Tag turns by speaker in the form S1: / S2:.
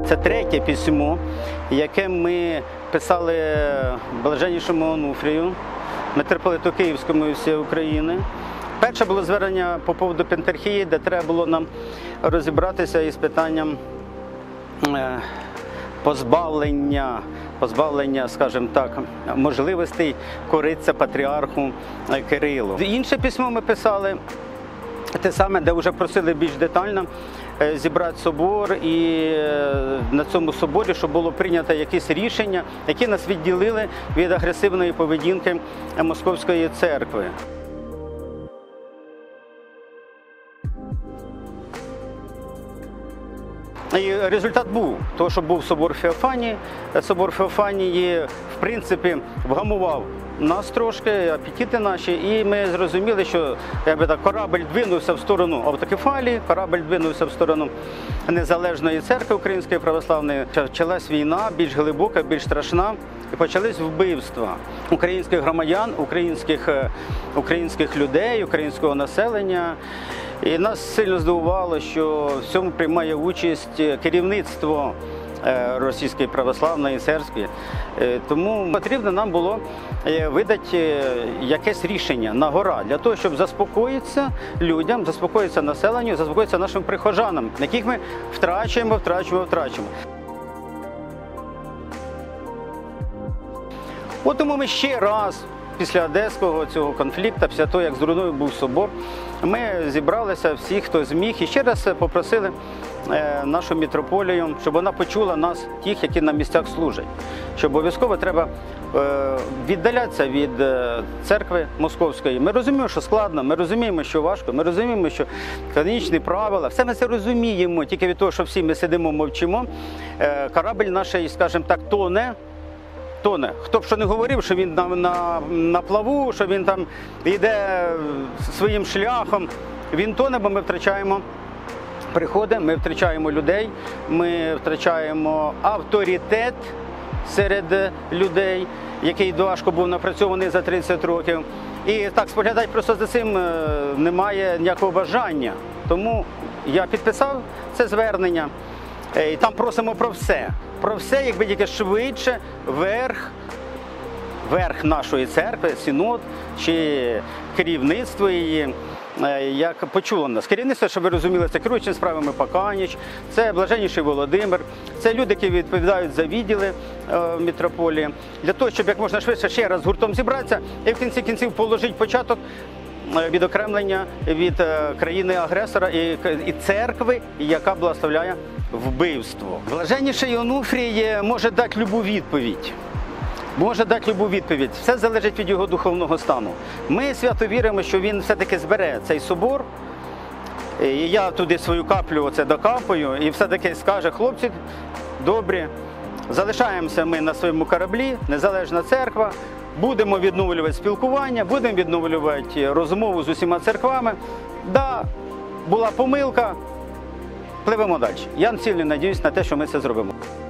S1: Це третє письмо, яке ми писали Блаженнішому Онуфрію, митрополиту Київському і всієї України. Перше було звернення по поводу Пентархії, де треба було нам розібратися із питанням позбавлення, скажімо так, можливостей коритися патріарху Кирилу. Інше письмо ми писали, те саме, де вже просили більш детально зібрати собор, і на цьому соборі, щоб було прийнято якісь рішення, які нас відділили від агресивної поведінки Московської церкви. І результат був, того, що був собор Феофанії. Собор Феофанії, в принципі, вгамував нас трошки, апетити наші, і ми зрозуміли, що корабль двинувся в сторону автокефалії, корабль двинувся в сторону Незалежної церкви Української православної. Почалась війна, більш глибока, більш страшна, і почались вбивства українських громадян, українських людей, українського населення. І нас сильно здивувало, що в цьому приймає участь керівництво Російської православної церкви. Тому потрібно нам було видати якесь рішення на гора, для того, щоб заспокоїтися людям, заспокоїтися населенню, заспокоїтися нашим прихожанам, яких ми втрачаємо. От тому ми ще раз, після Одеського цього конфлікту, після того, як зруйнований був собор, ми зібралися всі, хто зміг, і ще раз попросили нашу митрополію, щоб вона почула нас, тих, які на місцях служать. Що обов'язково треба віддалятися від церкви московської. Ми розуміємо, що складно, ми розуміємо, що важко, ми розуміємо, що канонічні правила, все ми це розуміємо, тільки від того, що всі ми сидимо, мовчимо, корабль наш, скажімо так, тоне. Хто б що не говорив, що він на плаву, що він там йде своїм шляхом, він тоне, бо ми втрачаємо приходи, ми втрачаємо людей, ми втрачаємо авторитет серед людей, який важко був напрацьований за 30 років. І так споглядати просто за цим немає ніякого бажання. Тому я підписав це звернення, і там просимо про все. Про все, якби тільки швидше, верх нашої церкви, синод чи керівництво її, як почуло нас. Керівництво, щоб ви розуміли, це керуючим справами Поканіч, це Блаженніший Володимир, це люди, які відповідають за відділи митрополії, для того, щоб як можна швидше ще раз гуртом зібратися і в кінці кінців положити початок відокремлення від країни-агресора і церкви, яка благословляє вбивство. Блаженніший Онуфрій може дати любу відповідь. Все залежить від його духовного стану. Ми свято віримо, що він все-таки збере цей собор. І я туди свою каплю оце докапаю і все-таки скаже: хлопці, добрі, залишаємося ми на своєму кораблі, незалежна церква, будемо відновлювати спілкування, будемо відновлювати розмову з усіма церквами. Да, була помилка, пливемо далі. Я сильно сподіваюся на те, що ми це зробимо.